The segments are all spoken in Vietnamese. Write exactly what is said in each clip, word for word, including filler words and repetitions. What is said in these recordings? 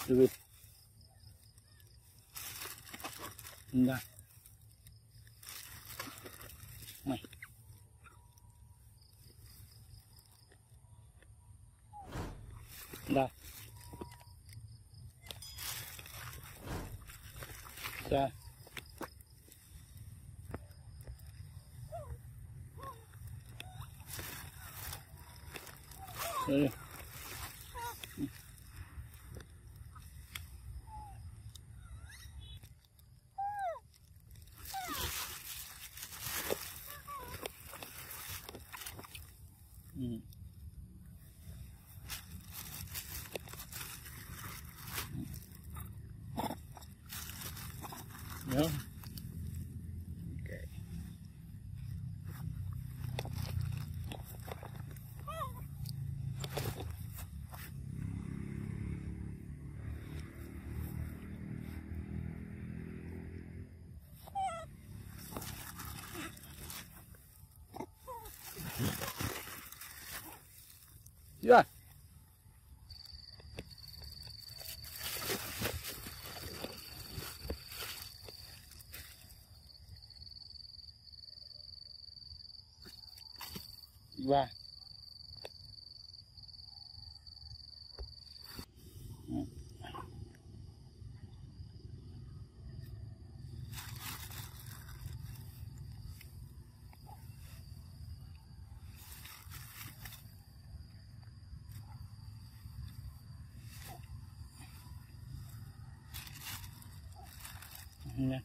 từ từ ra mày ra ra đây ừ. Nhớ. Okay. Chưa? Và nè.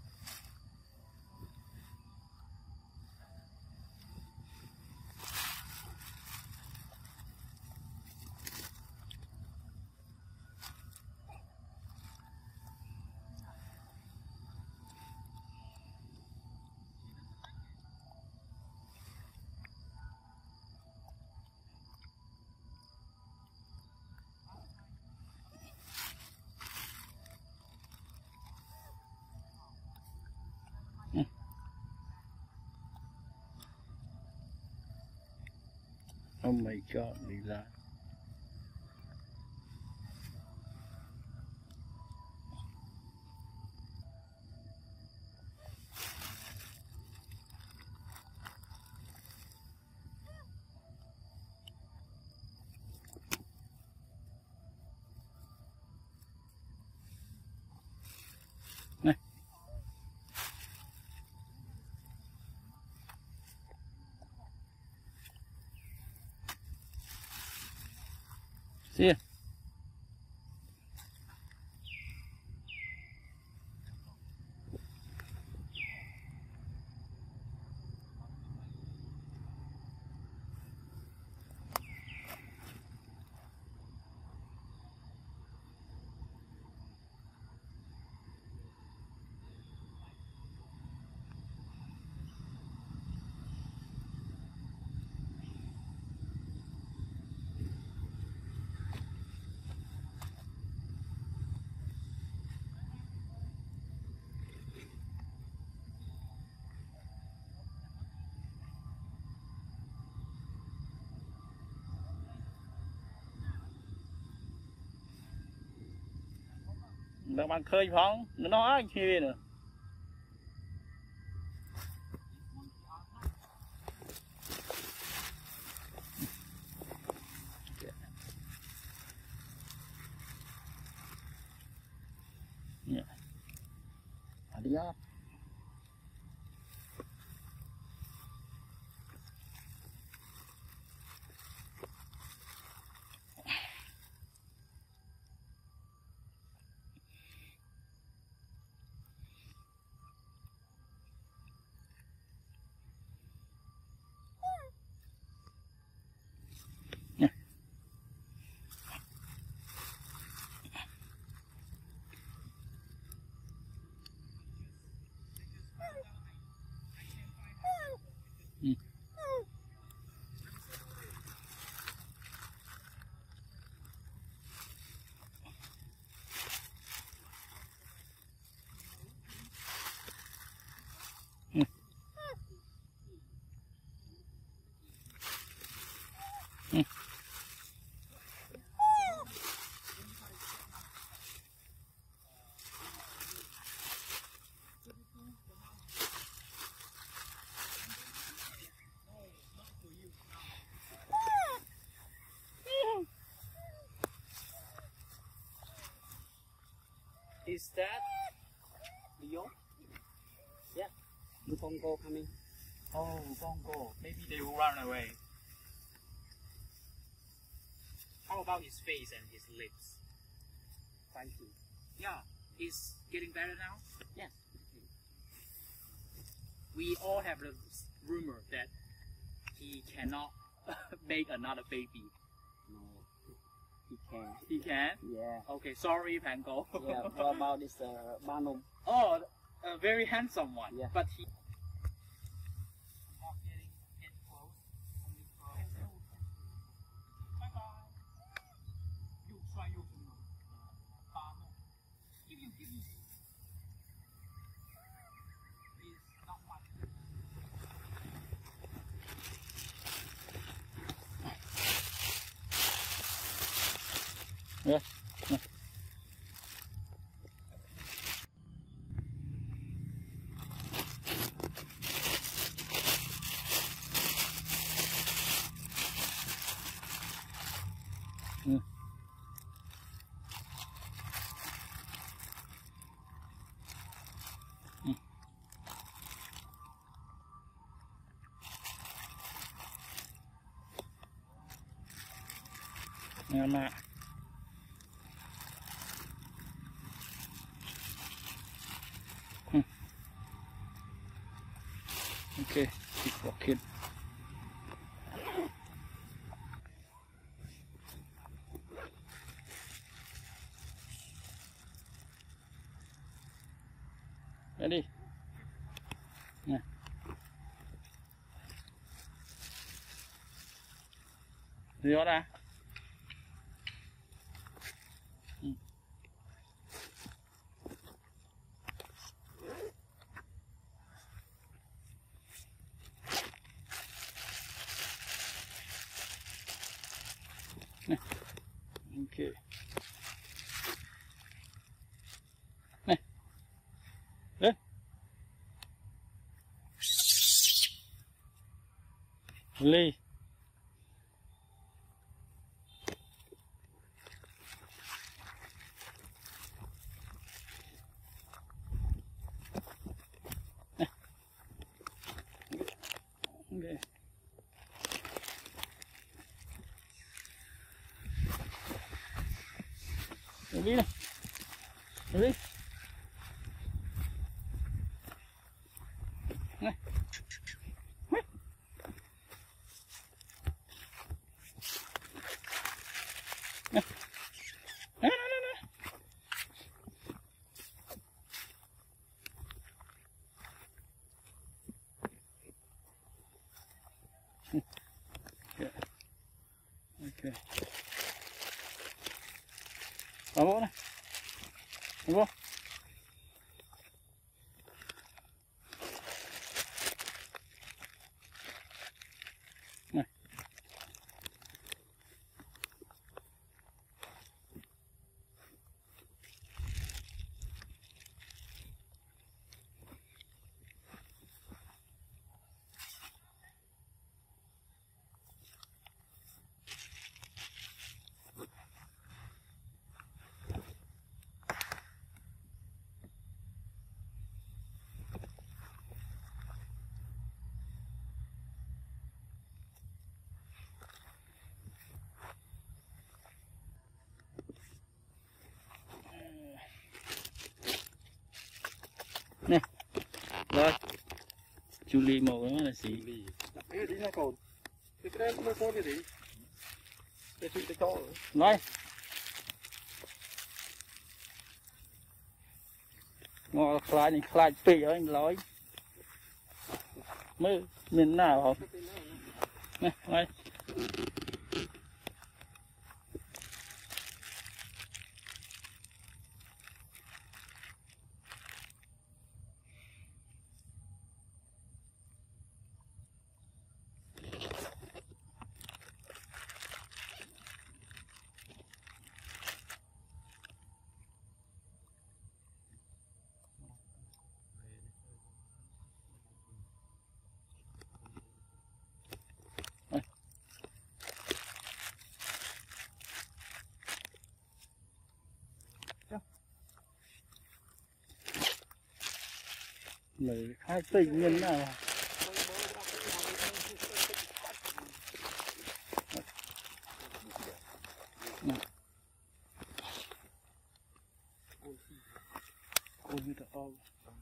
Oh my God, Lila. Này. Xìa. Bạn bạn khơi phong nó nói chi nữa. Yeah. Adios. Is that Leo? Yeah. The Bongo coming. Oh, Bongo. Maybe they will run away. How about his face and his lips? Thank you. Yeah. He's getting better now? Yes. We all have the rumor that he cannot make another baby. No, he can. He can? Yeah. Okay, sorry, Pango. Yeah. What about this uh, Banum? Oh, a very handsome one. Yeah. But he. Yeah. Yeah. Mm. Yeah, ma. Hmm. Okay, keep walking. Ready? Yeah. Rio ra. Ừ. Này. Ok. Này. Lên. Ly. Okay. Đi này. Đi. Này. Này. Này, này, này, này. Okay. Okay. Vào bộ này. Đúng không? Này. Nè. Rồi. Chuli màu đó là gì? Cái đi ra cồn. Cái cái nó có cái gì? Cái chuyện cái cho. Rồi. Ngồi khai này khai pì ở anh lối. Mới miền nào không? Nè, đây. Lời hai tình nhân nào. Ôi như thật to.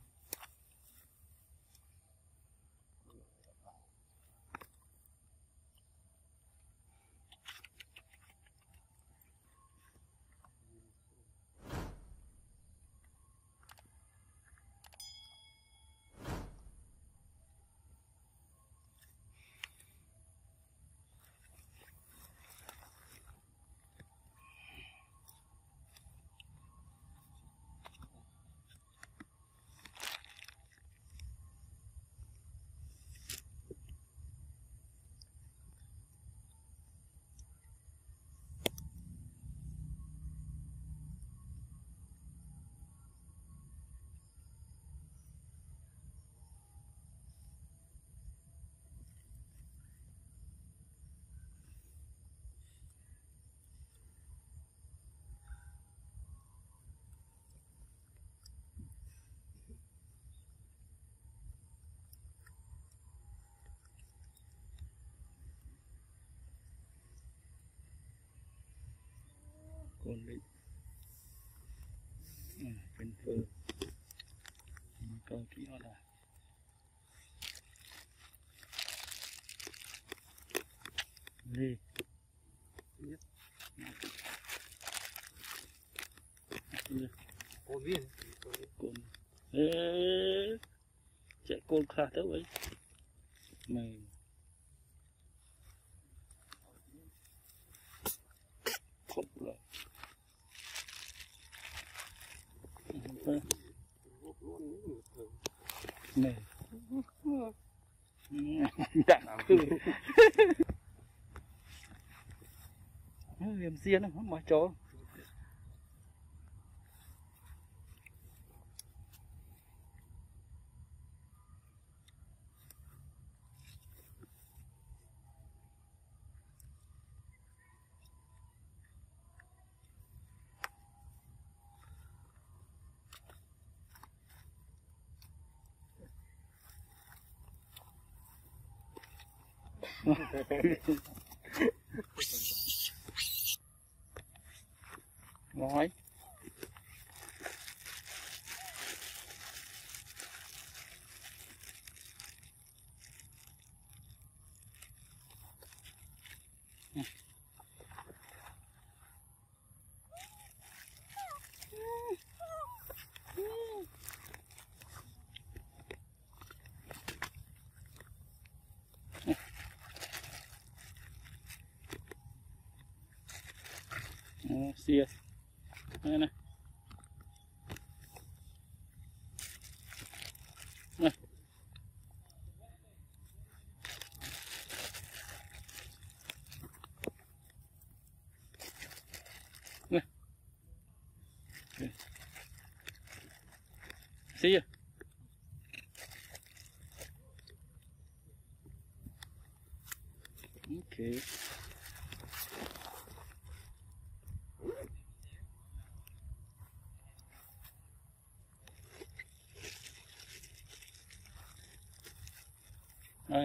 Còn định à,เป็นเฟอร์ก็ที่อะไรนี่ Cồn viên. cồn ê chạy cồn khá tới vậy mày khóc lại này đặng liềm xiên không mà chó nói xìa đây này này này xìa ok đây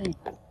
Ừ.